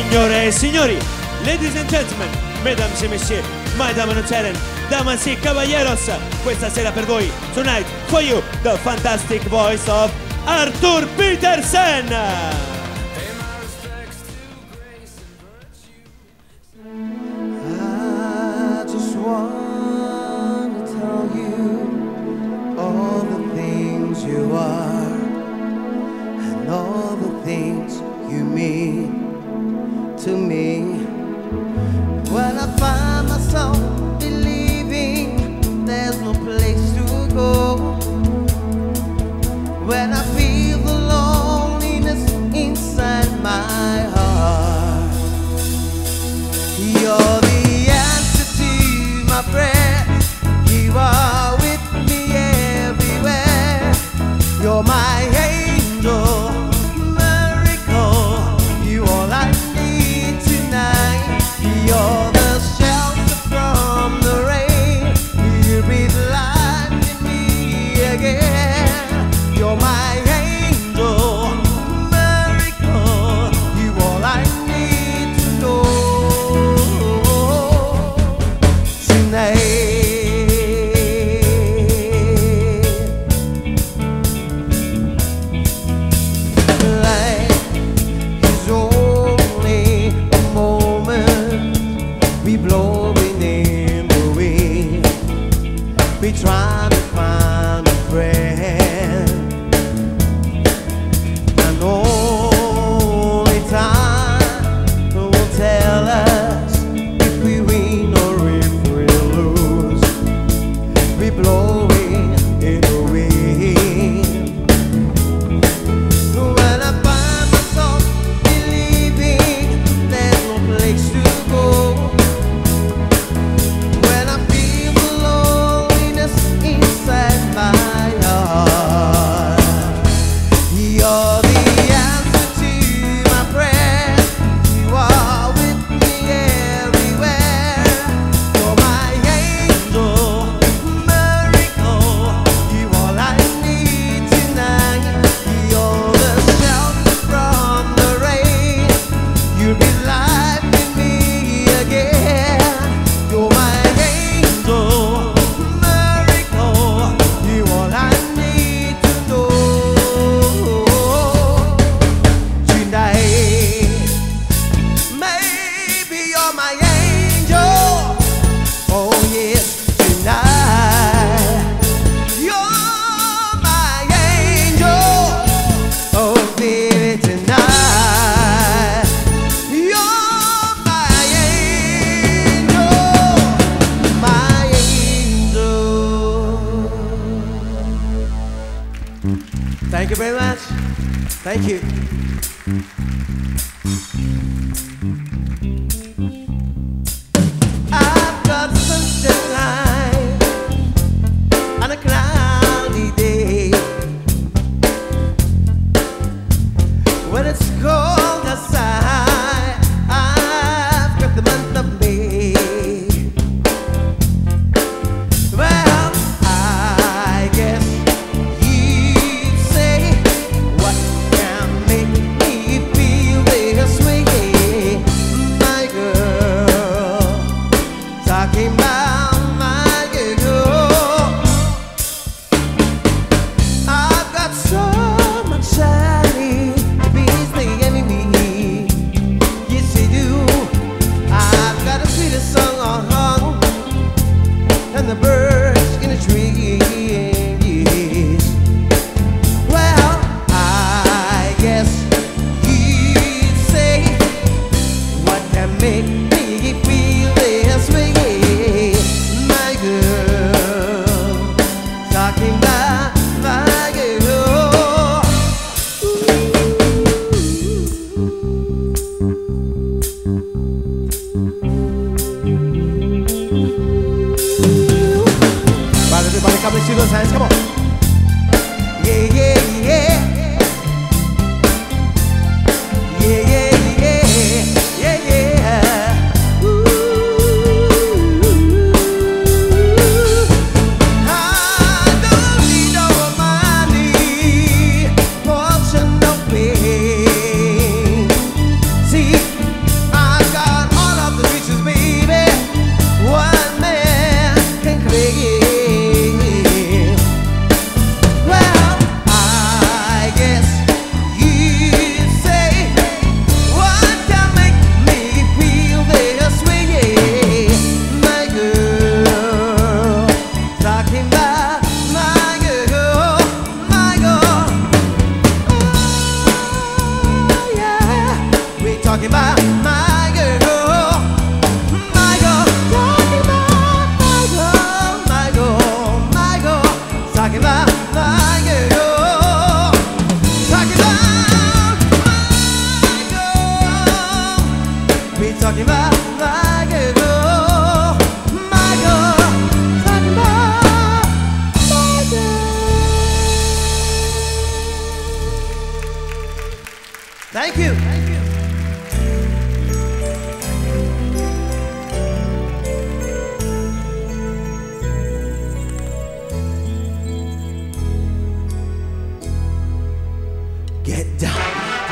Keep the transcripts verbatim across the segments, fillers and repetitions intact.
Signore e signori, ladies and gentlemen, mesdames et messieurs, my damen und herren, damas y caballeros, questa sera per voi, tonight for you, the fantastic voice of Arthur Petersen! I just want to tell you all the things you are and all the things you mean to me. When I find myself believing there's no place to go, when I feel the loneliness inside my heart, you're the answer to my prayers. You are with me everywhere. You're my angel, miracle. You all I need tonight. You're the shelter from the rain. You breathe life in me again. You're my angel, miracle. You all I need to know tonight. Life is only a moment. We blowing in the wind. We trying to find a friend. And only time will tell us if we win or if we lose. We blowing in the wind. When I find myself believing there's no place to go, when I feel the loneliness inside my heart, you're the answer to my prayers. You are with me everywhere. You're my angel, miracle. You all I need tonight. You're the shelter from the rain. You breathe life in me again. You're my angel, miracle. You all I need to know tonight. Maybe you're my angel. Oh yes, tonight. You're my angel. Oh baby, tonight. You're my angel, my angel. Thank you very much. Thank you. I've got sunshine on a cloudy day. When it's cold outside, I've got the month of May. Well, I guess you'd say, what can make me feel this way? My girl, talking about my girl. I've got so much shiny to be staying me. Yes, I do. I've got the sweetest song on, and the birds in the trees. Well, I guess you'd say, what can make me feel this way? My girl, talking about my girl. Right, everybody, come and see those hands. Come on. Yeah, yeah, yeah. Yeah, yeah, yeah. Yeah, yeah. Ooh. I don't need no money, fortune, no pain. See, Thank you. Thank you. Get down.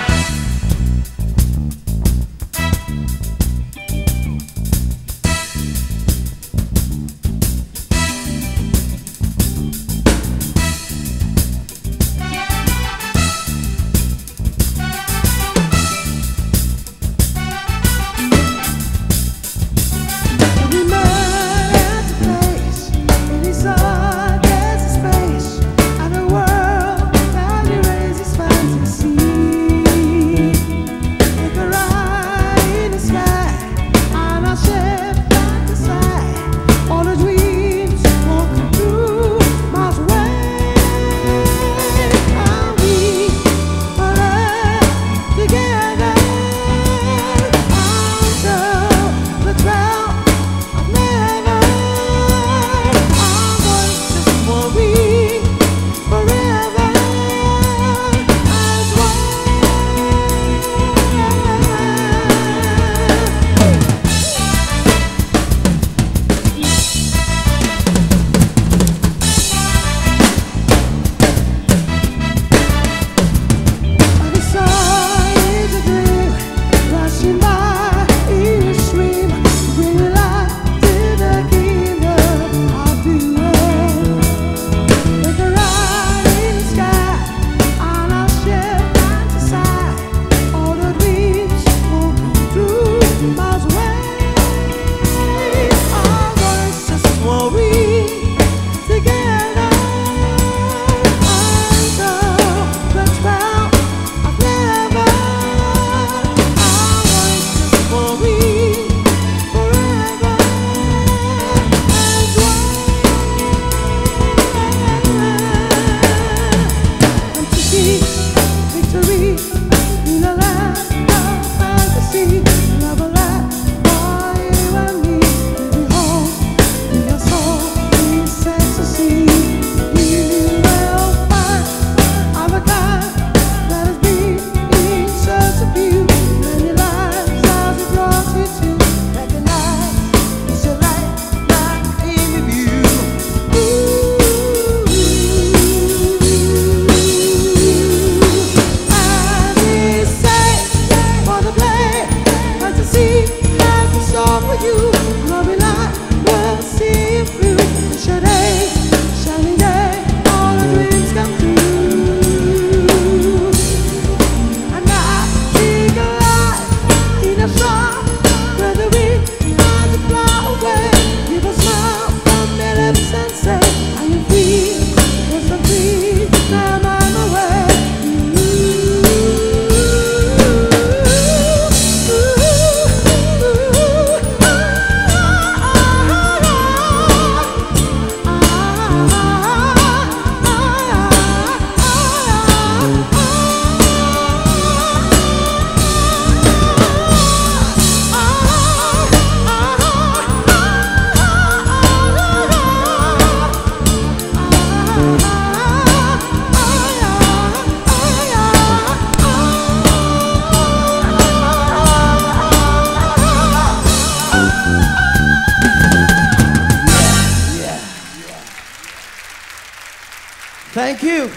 Thank you.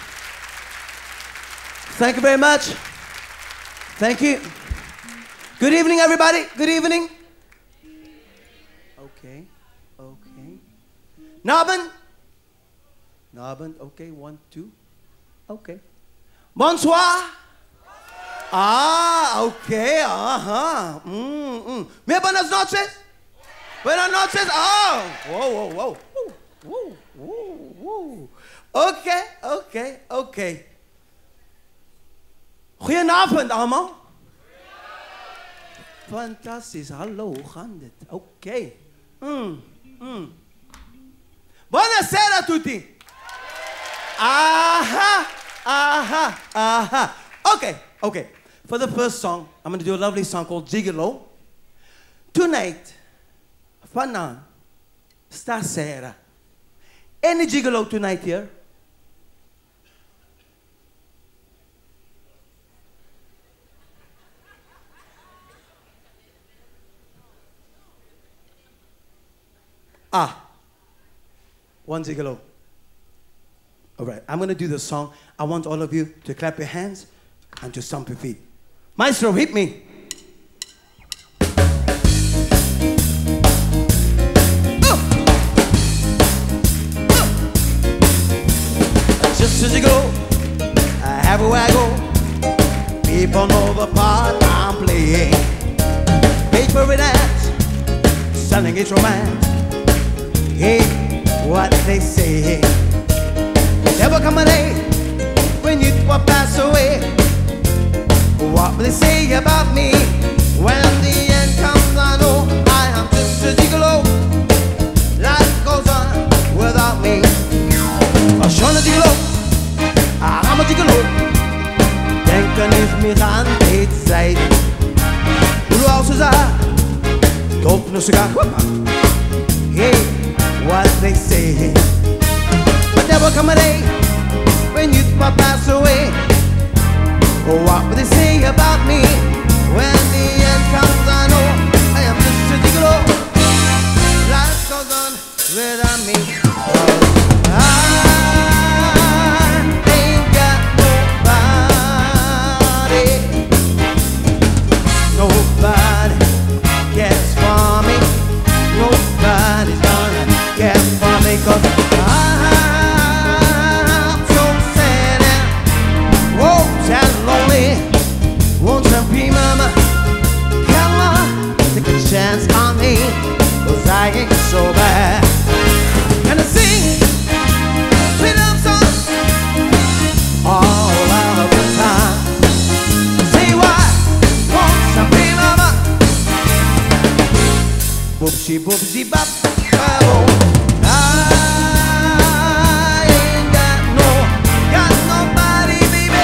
Thank you very much. Thank you. Good evening, everybody. Good evening. Okay. Okay. Nabend. Nabend. Okay. One, two. Okay. Bonsoir. Ah, okay. Uh-huh. Mm, mm. ¿Me buenas noches? Buenas noches. Oh. Whoa, whoa, whoa. Whoa, whoa, whoa. Okay, okay, okay. Goedenavond allemaal. Fantastisch. Hallo, hoe gaat het? Oké. Mm, mm. Buonasera a tutti. Aha, aha, aha. Okay, okay. For the first song, I'm going to do a lovely song called Gigolo. Tonight, vanavond, stasera. Any gigolo tonight here? Ah, one gigolo. All right, I'm gonna do the song. I want all of you to clap your hands and to stomp your feet. Maestro, hit me. Just as you go, everywhere I go, people know the part I'm playing. Paid for it ads, selling its romance. Hey, what they say. There will come a day when you will pass away. What will they say about me? When the end comes, I know I am just a gigolo. Life goes on without me. Sono gigolo, I'm a gigolo. Denken is mir an die Zeit. Du also sagst, don't know cigar. Hey, what they say. But there will come a day when youth will pass away. What will they say about me? When the end comes, I know I am just a gigolo. Life goes on without me. I ain't got nobody. Nobody cares for me. Nobody's gonna care for me, 'cause I'm so sad and oh, sad and lonely. Won't you be mama? Come on, take a chance on me, 'cause I ain't so bad. And I sing sweet love songs all of the time. Say why won't you be mama? Boopsie boopsie bop. Oh, I ain't got no, got nobody, baby.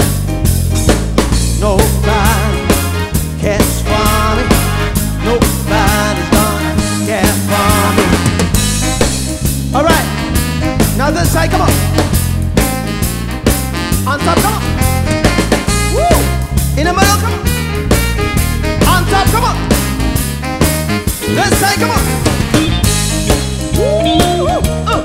Nobody cares for me. Nobody's gonna care for me. All right, now this side, come on. On top, come on. Woo! In the middle, come on. On top, come on. This side, come on. Woo! Uh.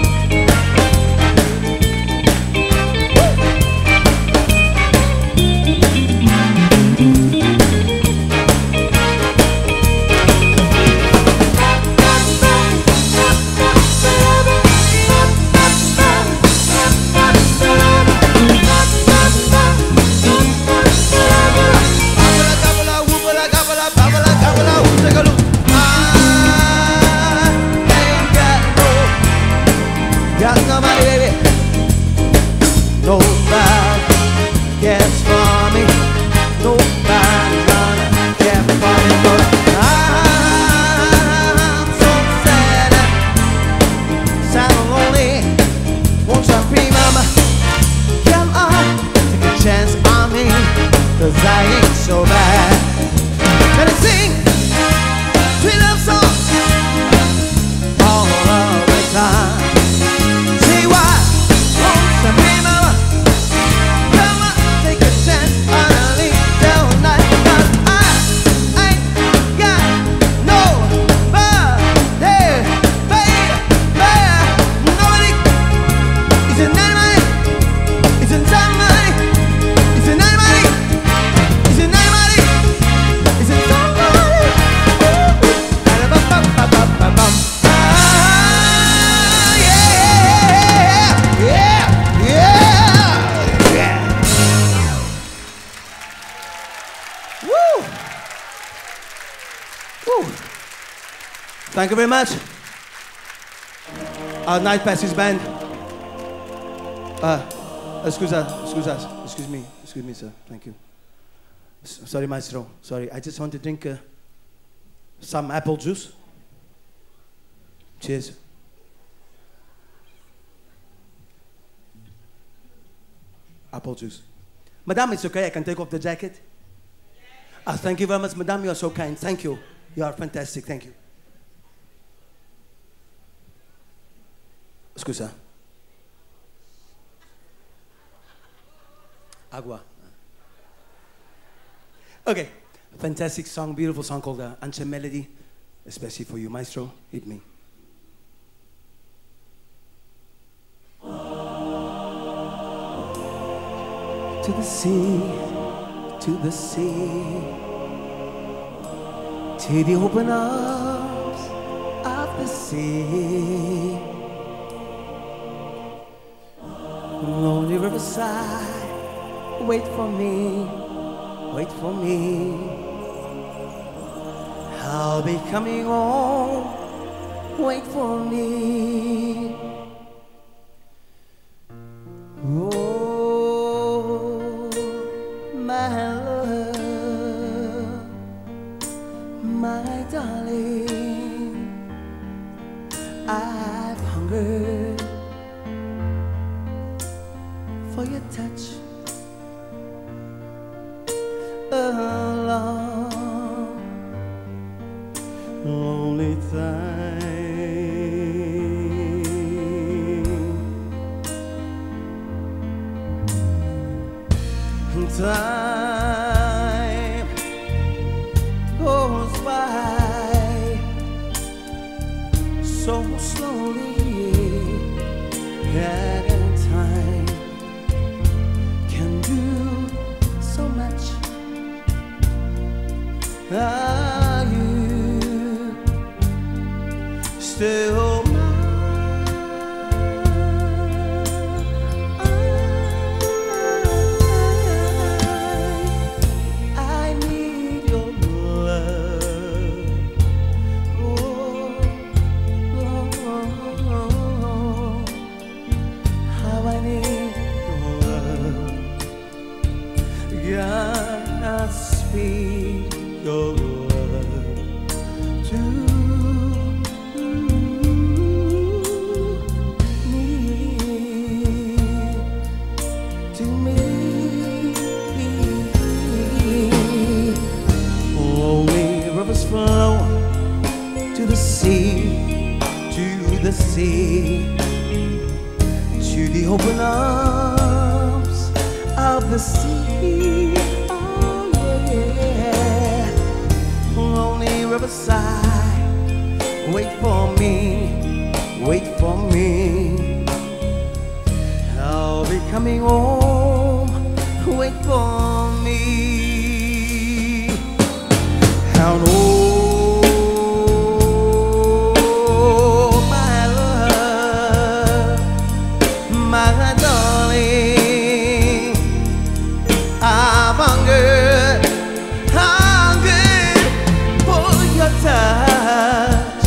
Got nobody, baby. Nobody cares for me. Nobody's gonna care for me, 'cause I'm so sad, sad and lonely. Won't you be mama? Come on, take a chance on me, 'cause I ain't so bad. Gonna sing sweet love songs all of the time. Thank you very much. Our Night Passage band. Uh, scusa, scusa, excuse me, excuse me, sir. Thank you. S sorry, maestro. Sorry, I just want to drink uh, some apple juice. Cheers. Apple juice. Madame, it's okay. I can take off the jacket. Uh, thank you very much, Madame. You are so kind. Thank you. You are fantastic. Thank you. Scusa. Agua. Okay. Fantastic song, beautiful song called uh, Ancient Melody, especially for you, maestro. Hit me. to the sea, to the sea, to the open arms of the sea. Lonely riverside, wait for me, wait for me. I'll be coming home, wait for me. Oh, my love, my darling, I've hungered for your touch a long, lonely time. Time goes by so slowly, and time can do so much. Are you still mine? I need your love. Oh, oh, oh, oh. How I need your love. God, speak your love to me, to me. Lonely rivers flow to the sea, to the sea, to the open arms of the sea. Oh yeah, lonely riverside, wait for me, wait for me. I'll be coming home, wait for me. And oh, my love, my darling, I'm hungry, hungry for your touch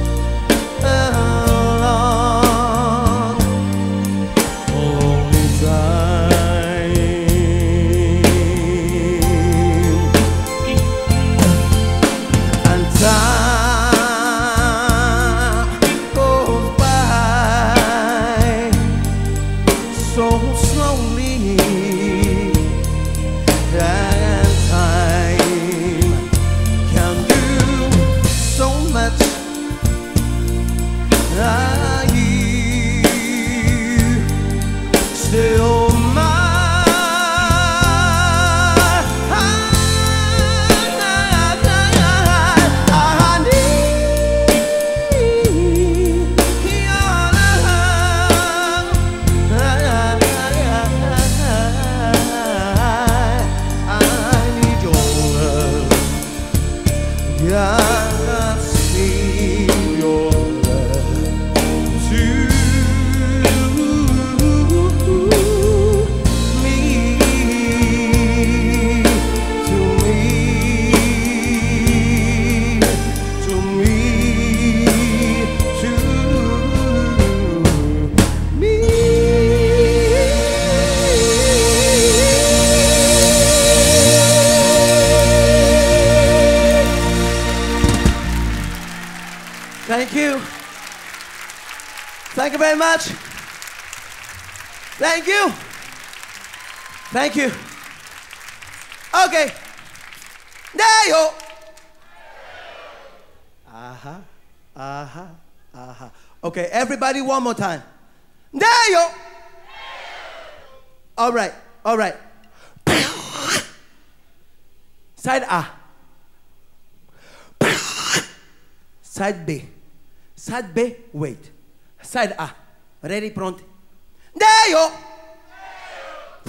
along, lonely time. And time goes by so slowly, and time can do so much. Are you still mine? I need your love. I need your love. God, speak your love to me, to me, to me, to me. Thank you. Thank you very much. Thank you. Thank you. Okay. There you go. Uh-huh. Uh-huh. Uh-huh. Okay, everybody one more time. There you go. All right. All right. Side A. Side B. Side B, wait. Side A. Ready, pronti? There you go.